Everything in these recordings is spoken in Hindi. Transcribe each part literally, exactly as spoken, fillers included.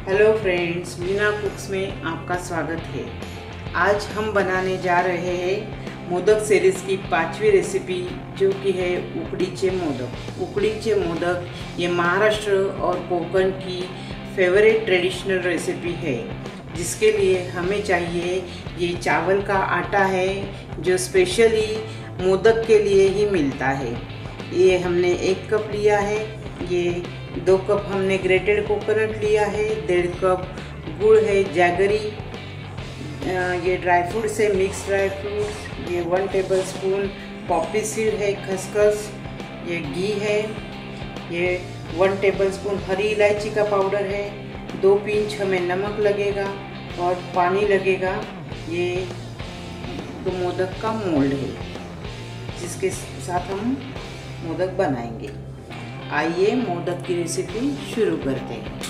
हेलो फ्रेंड्स, मीना कुक्स में आपका स्वागत है। आज हम बनाने जा रहे हैं मोदक सीरीज़ की पांचवी रेसिपी, जो कि है उकडीचे मोदक। उकडीचे मोदक ये महाराष्ट्र और कोंकण की फेवरेट ट्रेडिशनल रेसिपी है, जिसके लिए हमें चाहिए ये चावल का आटा है, जो स्पेशली मोदक के लिए ही मिलता है। ये हमने एक कप लिया है। ये दो कप हमने ग्रेटेड कोकोनट लिया है। डेढ़ कप गुड़ है, जैगरी। ये ड्राई फ्रूट्स है, मिक्स ड्राई फ्रूट्स। ये one table spoon poppy seed है, खसखस। ये घी है। ये वन टेबल स्पून हरी इलायची का पाउडर है। दो पिंच हमें नमक लगेगा और पानी लगेगा। ये तो मोदक का मोल्ड है, जिसके साथ हम मोदक बनाएंगे। आइए मोदक की रेसिपी शुरू करते हैं,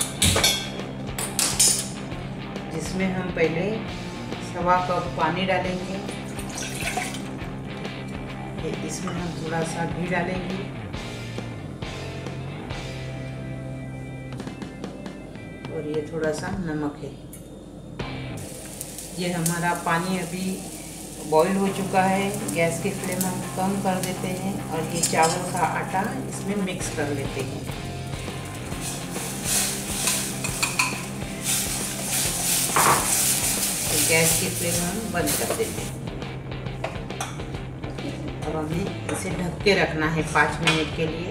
जिसमें हम पहले सवा कप पानी डालेंगे। इसमें हम थोड़ा सा घी डालेंगे और ये थोड़ा सा नमक है। ये हमारा पानी अभी बॉईल हो चुका है। गैस की फ्लेम हम कम कर देते हैं और ये चावल का आटा इसमें मिक्स कर लेते हैं। तो गैस की फ्लेम हम बंद कर देते हैं। अब हमें इसे ढक के रखना है पाँच मिनट के लिए।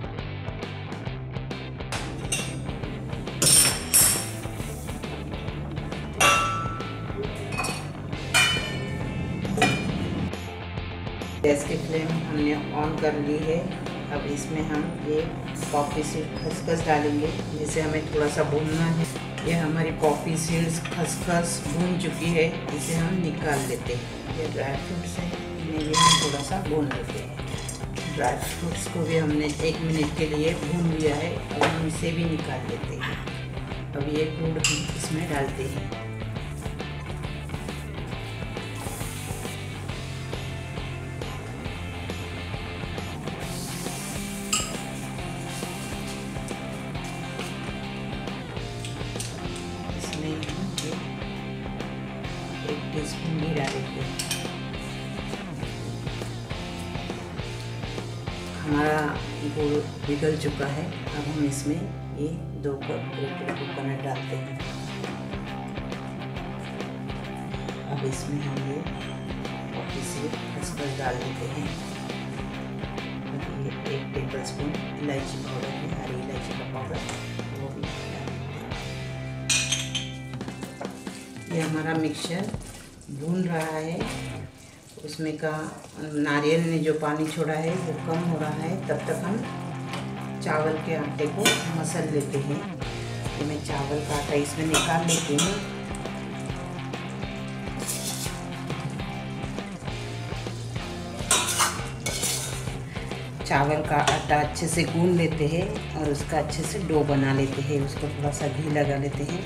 गैस की फ्लेम हमने ऑन कर ली है। अब इसमें हम ये पॉपी सीड खसखस डालेंगे, जिसे हमें थोड़ा सा भूनना है। ये हमारी पॉपी सीड्स खसखस भून चुकी है, इसे हम निकाल लेते हैं। ये ड्राई फ्रूट्स हैं, इन्हें भी हम थोड़ा सा भून लेते हैं। ड्राई फ्रूट्स को भी हमने एक मिनट के लिए भून लिया है। अब हम इसे भी निकाल लेते हैं। अब ये गुड़ हम इसमें डालते हैं। एक टीस्पून घी डालेंगे। हमारा गुड़ पिघल चुका है। अब हम इसमें ये दो कप ग्रेटेड कोकोनट डालते हैं। अब इसमें हम ये पॉपी सीड खसखस डाल देते हैं। ये एक टेबल स्पून इलायची पाउडर है, हरी इलायची का पाउडर, वो भी डाल देते हैं। ये हमारा मिक्सचर भून रहा है। उसमें का नारियल ने जो पानी छोड़ा है वो कम हो रहा है। तब तक हम चावल के आटे को मसल लेते हैं। तो मैं चावल का आटा इसमें निकाल लेती हूँ। चावल का आटा अच्छे से गूंद लेते हैं और उसका अच्छे से डो बना लेते हैं। उसको थोड़ा सा घी लगा लेते हैं।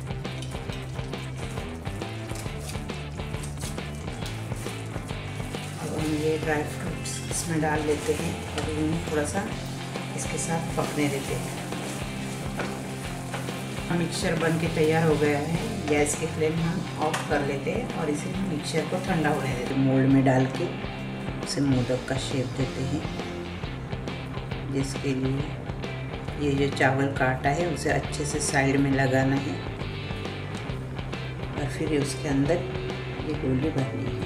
ये ड्राई फ्रूट्स इसमें डाल लेते हैं और इन्हें थोड़ा सा इसके साथ पकने देते हैं। मिक्सचर बन के तैयार हो गया है। गैस की फ्लेम हम ऑफ कर लेते हैं और इसे मिक्सचर को ठंडा होने देते हैं। मोल्ड में डाल के उसे मोदक का शेप देते हैं, जिसके लिए ये जो चावल का आटा है उसे अच्छे से साइड में लगाना है और फिर उसके अंदर ये गोली भरनी है।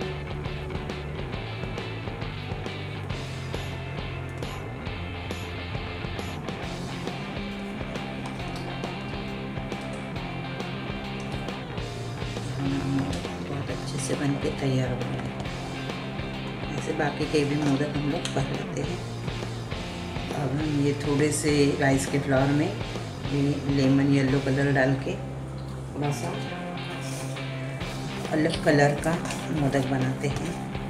बहुत अच्छे से बन के तैयार हो गए। ऐसे बाकी के भी मोदक हम लोग कर लेते हैं। अब हम ये थोड़े से राइस के फ्लावर में ये लेमन येलो कलर डाल के थोड़ा सा अलग कलर का मोदक बनाते हैं।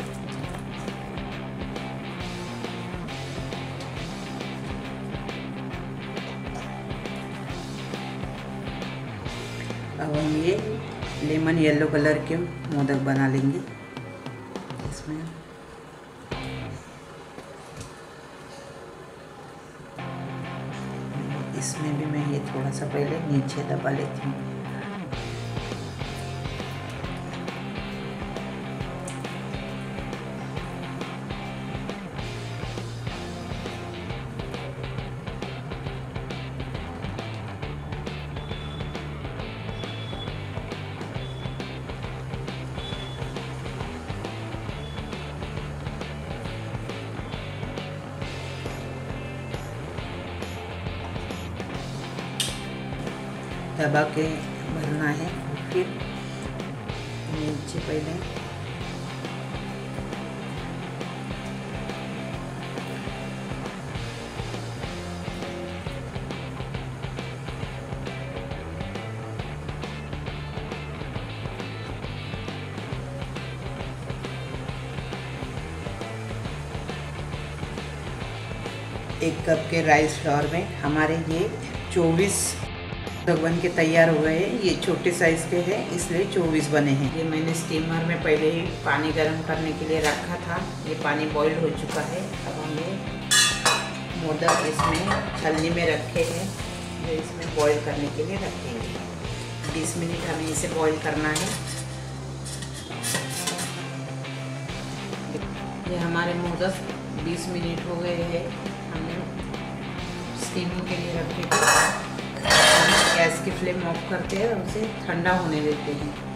अब हम ये लेमन येलो कलर के मोदक बना लेंगे। इसमें इस इसमें भी मैं ये थोड़ा सा पहले नीचे दबा लेती हूँ। दबा के भरना है। फिर नीचे पहले एक कप के राइस फ्लोर में हमारे ये चौबीस मोदक बन के तैयार हो गए हैं। ये छोटे साइज़ के हैं इसलिए चौबीस बने हैं। ये मैंने स्टीमर में पहले ही पानी गर्म करने के लिए रखा था। ये पानी बॉईल हो चुका है। अब हम ये मोदक इसमें छलनी में रखे हैं जो इसमें बॉईल करने के लिए रखेंगे। बीस मिनट हमें इसे बॉईल करना है। ये हमारे मोदक बीस मिनट हो गए हैं। हमने स्टीमिंग के लिए रखे थे। गैस की फ्लेम ऑफ करते हैं और उसे ठंडा होने देते हैं।